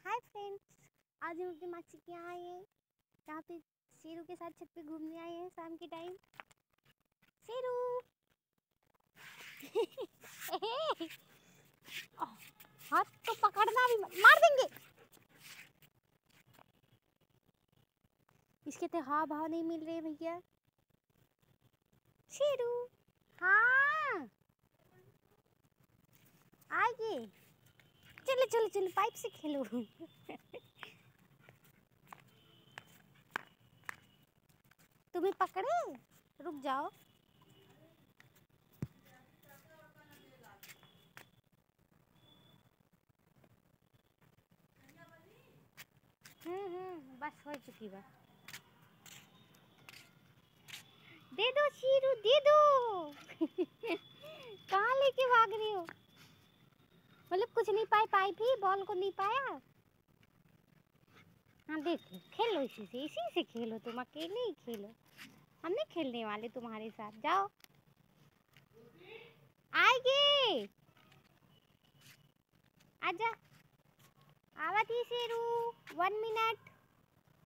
Hi friends, आज हम अपनी मासी के यहाँ आए हैं। यहाँ पे शेरू के साथ छत पे घूमने आए हैं शाम के टाइम। शेरू हाथ तो पकड़ना भी मार देंगे। इसके तो हाव भाव नहीं मिल रहे भैया। शेरू हाँ आइए, चलो चलो चलो पाइप से खेलो। तुम्हें पकड़े, रुक जाओ। बस हो चुकी बात। दे दो शेरू दे दो। कहाँ लेके भाग रही हो? मतलब कुछ नहीं पाए, पाइप ही बॉल को नहीं पाया। हाँ देख लो, खेलो इसी से खेलो, तुम अकेले ही खेलो। हम नहीं खेलने वाले तुम्हारे साथ, जाओ। आएगे आजा, आवत ही शेरू 1 मिनट।